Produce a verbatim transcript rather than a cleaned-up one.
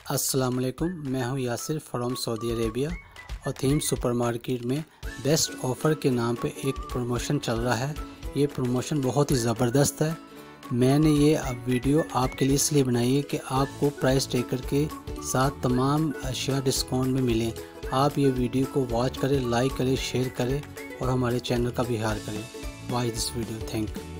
अस्सलाम वालेकुम, मैं हूं यासिर फ्रॉम सऊदी अरेबिया और थीम सुपरमार्केट में बेस्ट ऑफ़र के नाम पे एक प्रमोशन चल रहा है। ये प्रमोशन बहुत ही ज़बरदस्त है। मैंने ये अब वीडियो आपके लिए इसलिए बनाई है कि आपको प्राइस ट्रैकर के साथ तमाम अशिया डिस्काउंट में मिलें। आप ये वीडियो को वॉच करें, लाइक करें, शेयर करें और हमारे चैनल का भी हार करें। Watch this video. Thank you.